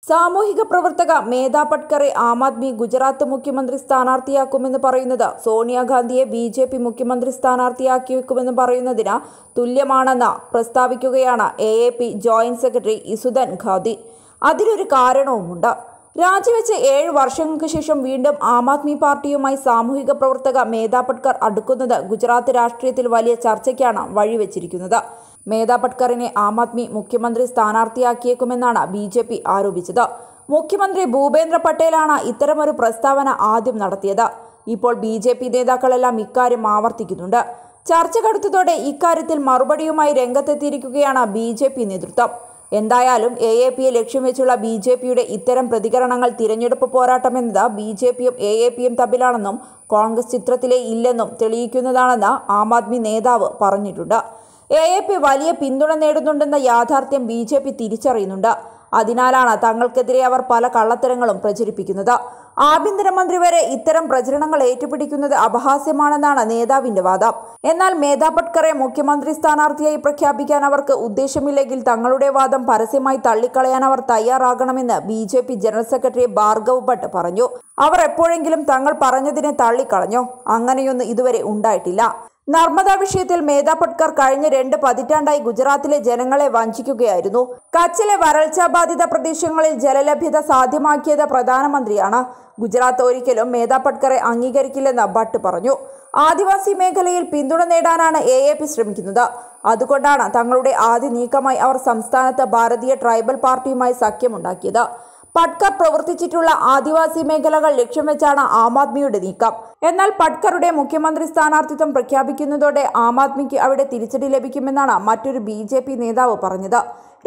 സാമൂഹിക പ്രവർത്തക മേധാ പട്കറെ ആം ആദ്മി ഗുജറാത്ത് മുഖ്യമന്ത്രി സ്ഥാനാർത്ഥിയാക്കുമെന്ന് പറയുന്നത് സോണിയാഗാന്ധിയെ ബി.ജെ.പി. മുഖ്യമന്ത്രി സ്ഥാനാർത്ഥിയാക്കിവെക്കുമെന്ന് പറയുന്നതിന് തുല്യമാണെന്ന് പ്രസ്താവിക്കുകയാണ് AAP. Joint secretary Isudan Gadhvi. അതിലൊരു കാരണവുമുണ്ട്. രാജിവെച്ച് 7 വർഷങ്ങൾക്ക് ശേഷം വീണ്ടും ആം ആദ്മി പാർട്ടിയുമായി സാമൂഹിക പ്രവർത്തക മേധാ പട്കർ അടുക്കുന്നത് ഗുജറാത്ത് രാഷ്ട്രീയത്തിൽ വലിയ ചർച്ചയ്ക്കാണ് വഴിവെച്ചിരിക്കുന്നത്. മേധാ പട്കറിനെ ആം ആദ്മി മുഖ്യമന്ത്രി സ്ഥാനാർത്ഥിയാക്കിയേക്കുമെന്നാണ് ബി.ജെ.പി. ആരോപിച്ചത്. മുഖ്യമന്ത്രി ഭൂപേന്ദ്ര പട്ടേലാണ് ഇത്തരമൊരു പ്രസ്താവന ആദ്യം നടത്തിയത്. ഇപ്പോൾ ബി.ജെ.പി. നേതാക്കളെല്ലാം ഇക്കാര്യം ആവർത്തിക്കുന്നുണ്ട്. ചർച്ച കടുത്തതോടെ ഇക്കാര്യത്തിൽ മറുപടിയുമായി രംഗത്തെത്തിയിരിക്കുകയാണ് ബി.ജെ.പി. നേതൃത്വം. എന്തായാലും എ.എ.പിയെ ലക്ഷ്യം വെച്ചുള്ള ബി.ജെ.പിയുടെ ഇത്തരം പ്രതികരണങ്ങൾ തിരഞ്ഞെടുപ്പ് പോരാട്ടമെന്നത് ബി.ജെ.പിയും എ.എ.പിയും തമ്മിലാണെന്നും കോൺഗ്രസ് ചിത്രത്തിലേ ഇല്ലെന്നും തെളിയിക്കുന്നതാണെന്ന് ആം ആദ്മി നേതാവ് പറഞ്ഞിട്ടുണ്ട്. എ.എ.പി. വലിയ പിന്തുണ നേടുന്നുണ്ടെന്ന യാഥാർത്ഥ്യം ബി.ജെ.പി. തിരിച്ചറിയുന്നുണ്ട്. അതിനാലാണ് തങ്ങൾക്കെതിരെ അവർ പല കള്ളത്തരങ്ങളും പ്രചരിപ്പിക്കുന്നത്. ആഭ്യന്തരമന്ത്രി വരെ ഇത്തരം പ്രചരണങ്ങൾ ഏറ്റുപിടിക്കുന്നത് അപഹാസ്യമാണെന്നാണ് നേതാവിന്റെ വാദം. എന്നാൽ മേധാ പട്കറെ മുഖ്യമന്ത്രി സ്ഥാനാർത്ഥിയായി പ്രഖ്യാപിക്കാൻ അവർക്ക് ഉദ്ദേശമില്ലെങ്കിൽ തങ്ങളുടെ വാദം പരസ്യമായി തള്ളിക്കളയാൻ അവർ തയ്യാറാകണമെന്ന് BJP. General secretary Bhargav Bhatt പറഞ്ഞു. അവർ എപ്പോഴെങ്കിലും തങ്ങൾ പറഞ്ഞതിനെ തള്ളിക്കളഞ്ഞോ? അങ്ങനെയൊന്നും ഇതുവരെ ഉണ്ടായിട്ടില്ല. നർമ്മദ വിഷയത്തിൽ മേധാ പട്കർ കഴിഞ്ഞ 2 പതിറ്റാണ്ടായി ഗുജറാത്തിലെ ജനങ്ങളെ വഞ്ചിക്കുകയായിരുന്നു. കച്ചിലെ വരൾച്ചാബാധിത പ്രദേശങ്ങളിൽ ജലലഭ്യത സാധ്യമാക്കിയത് പ്രധാനമന്ത്രിയാണ്. ഗുജറാത്ത് ഒരിക്കലും മേധാ പട്കറെ അംഗീകരിക്കില്ലെന്ന് ഭട്ട് പറഞ്ഞു. ആദിവാസി മേഖലയിൽ പിന്തുണ നേടാനാണ് എ.എ.പി. ശ്രമിക്കുന്നത്. അതുകൊണ്ടാണ് തങ്ങളുടെ ആദ്യ നീക്കമായി അവർ സംസ്ഥാനത്ത് ഭാരതീയ ട്രൈബൽ പാർട്ടിയുമായി സഖ്യമുണ്ടാക്കിയത്. പട്കർ പ്രവർത്തിച്ചിട്ടുള്ള ആദിവാസി മേഖലകൾ ലക്ഷ്യം വെച്ചാണ് ആം ആദ്മിയുടെ നീക്കം. എന്നാൽ പട്കറുടെ മുഖ്യമന്ത്രി സ്ഥാനാർത്ഥിത്വം പ്രഖ്യാപിക്കുന്നതോടെ ആം ആദ്മിക്ക് അവിടെ തിരിച്ചടി ലഭിക്കുമെന്നാണ് മറ്റൊരു ബി.ജെ.പി. നേതാവ് പറഞ്ഞത്.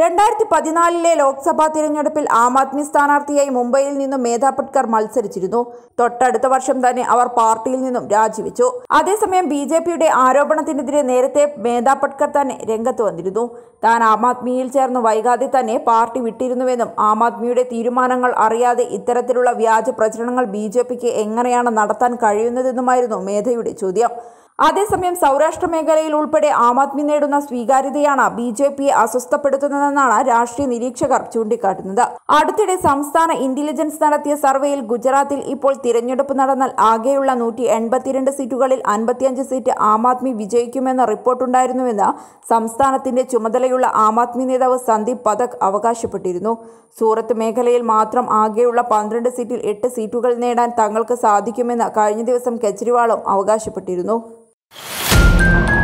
2014 ലോക്സഭാ തിരഞ്ഞെടുപ്പിൽ ആം ആദ്മി സ്ഥാനാർത്ഥിയായി മുംബൈയിൽ നിന്നും മേധാ പട്കർ മത്സരിച്ചിരുന്നു. തൊട്ടടുത്ത വർഷം തന്നെ അവർ പാർട്ടിയിൽ നിന്നും രാജിവെച്ചു. അതേസമയം ബി.ജെ.പിയുടെ ആരോപണത്തിനെതിരെ നേരത്തെ മേധാ പട്കർ തന്നെ രംഗത്ത് വന്നിരുന്നു. താൻ ആം ആദ്മിയിൽ ചേർന്ന് വൈകാതെ തന്നെ പാർട്ടി വിട്ടിരുന്നുവെന്നും ആം ആദ്മിയുടെ തീരുമാനങ്ങൾ അറിയാതെ ഇത്തരത്തിലുള്ള വ്യാജ പ്രചരണങ്ങൾ ബി.ജെ.പിക്ക് എങ്ങനെയാണ് നടത്താൻ കഴിയുന്നതെന്നുമായിരുന്നു മേധയുടെ ചോദ്യം. അതേസമയം സൗരാഷ്ട്ര മേഖലയിൽ ഉൾപ്പെടെ ആം ആദ്മി നേടുന്ന സ്വീകാര്യതയാണ് ബി.ജെ.പിയെ അസ്വസ്ഥപ്പെടുത്തുന്നതെന്നാണ് രാഷ്ട്രീയ നിരീക്ഷകർ ചൂണ്ടിക്കാട്ടുന്നത്. അടുത്തിടെ സംസ്ഥാന ഇന്റലിജൻസ് നടത്തിയ സർവേയിൽ ഗുജറാത്തിൽ ഇപ്പോൾ തിരഞ്ഞെടുപ്പ് നടന്നാൽ ആകെയുള്ള 182 സീറ്റുകളിൽ 55 സീറ്റ് ആം ആദ്മി വിജയിക്കുമെന്ന റിപ്പോർട്ടുണ്ടായിരുന്നുവെന്ന് സംസ്ഥാനത്തിന്റെ ചുമതലയുള്ള ആം ആദ്മി നേതാവ് സന്ദീപ് പഥക് അവകാശപ്പെട്ടിരുന്നു. സൂറത്ത് മേഖലയിൽ മാത്രം ആകെയുള്ള 12 സീറ്റിൽ 8 സീറ്റുകൾ നേടാൻ തങ്ങൾക്ക് സാധിക്കുമെന്ന് കഴിഞ്ഞ ദിവസം കെജ്രിവാളും അവകാശപ്പെട്ടിരുന്നു.